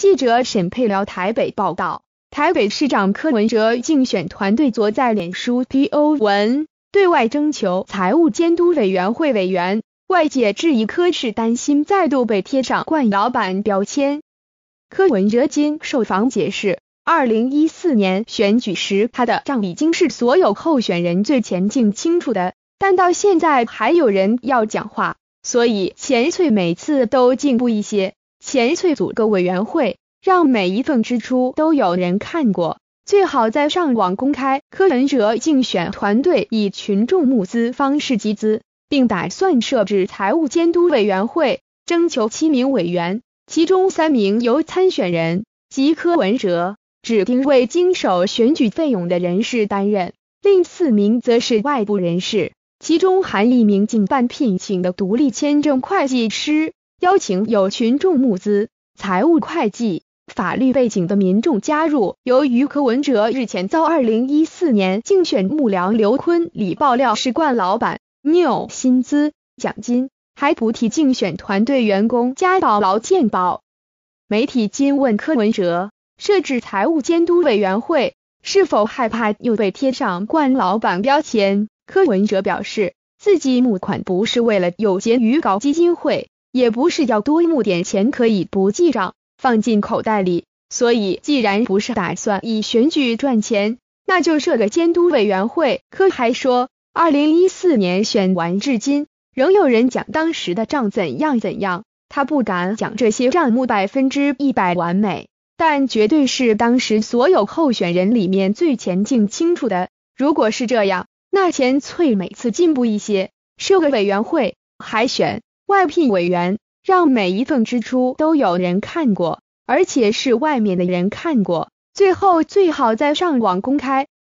记者沈佩辽台北报道，台北市长柯文哲竞选团队昨在脸书 PO 文，对外征求财务监督委员会委员，外界质疑柯市担心再度被贴上惯老板标签。柯文哲今受访解释，2014年选举时他的账已经是所有候选人最前进清楚的，但到现在还有人要讲话，所以钱粹每次都进步一些，钱粹组个委员会，让每一份支出都有人看过，最好在上网公开。柯文哲竞选团队以群众募资方式集资，并打算设置财务监督委员会，征求7名委员，其中3名由参选人及柯文哲指定为经手选举费用的人士担任，另4名则是外部人士，其中含1名经办聘请的独立签证会计师，邀请有群众募资、财务会计、法律背景的民众加入。由于柯文哲日前遭2014年竞选幕僚刘坤里爆料是惯老板，拗薪资、奖金，还补贴竞选团队员工加保劳健保。媒体今问柯文哲，设置财务监督委员会是否害怕又被贴上惯老板标签？柯文哲表示，自己募款不是为了有钱于搞基金会，也不是要多募点钱可以不记账放进口袋里，所以既然不是打算以选举赚钱，那就设个监督委员会。柯还说，2014年选完至今，仍有人讲当时的账怎样怎样，他不敢讲这些账目100%完美，但绝对是当时所有候选人里面最前进清楚的。如果是这样，那钱粹每次进步一些，设个委员会，还选外聘委员，让每一份支出都有人看过，而且是外面的人看过，最后最好在上网公开。